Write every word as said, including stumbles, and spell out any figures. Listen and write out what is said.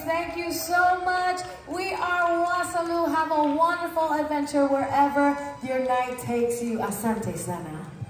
thank you so much. We are Wasalu. Have a wonderful adventure wherever your night takes you. Asante sana.